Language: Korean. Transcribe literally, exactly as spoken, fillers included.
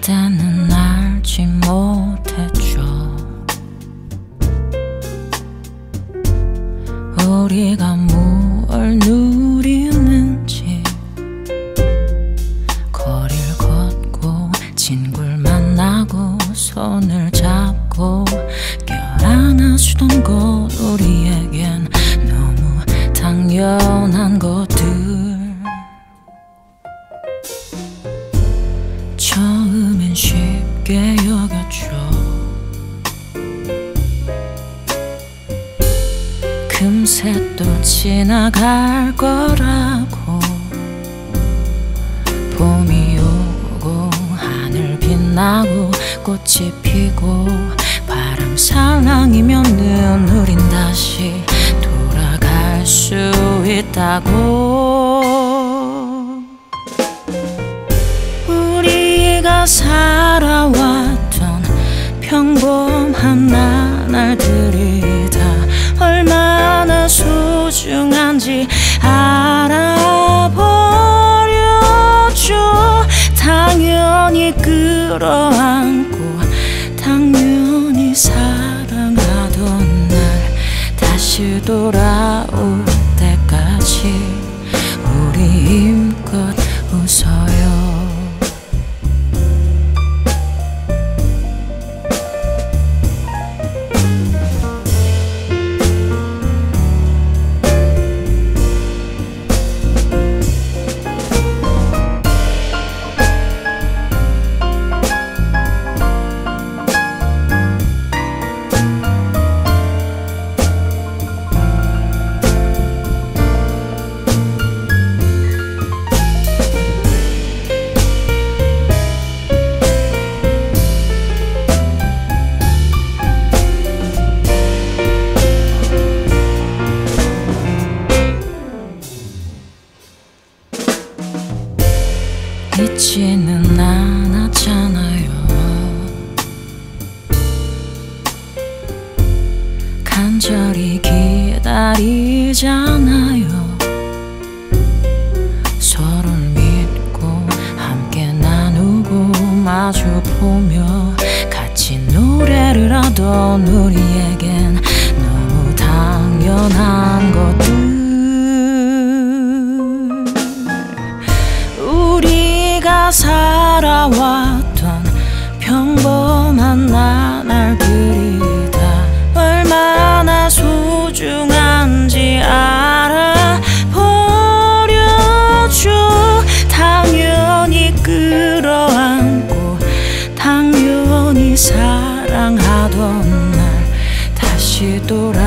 그때는 알지 못했죠. 우리가 뭘 누리는지. 거리를 걷고 친구를 만나고 손을 잡고 껴안아주던 것, 우리에겐 너무 당연한 것들. 처음엔 쉽게 여겼죠. 금세 또 지나갈 거라고. 봄이 오고 하늘 빛나고 꽃이 피고 바람 살랑이면은 우린 다시 돌아갈 수 있다고. 우리가 살아왔던 평범한 나날들이 다 얼마나 소중한지 알아버렸죠. 당연히 끌어안고 당연히 사랑하던 날 다시 돌아올 때까지 우리 힘껏 웃어요. 잊지는 않았잖아요. 간절히 기다리잖아요. 서로를 믿고 함께 나누고 마주보며 같이 노래를 하던 우리에겐 너무 당연한 것들. 우리가 살아왔던 평범한 나날들이 다 얼마나 소중한지 알아버렸죠. 당연히 끌어안고 당연히 사랑하던 날 다시 돌아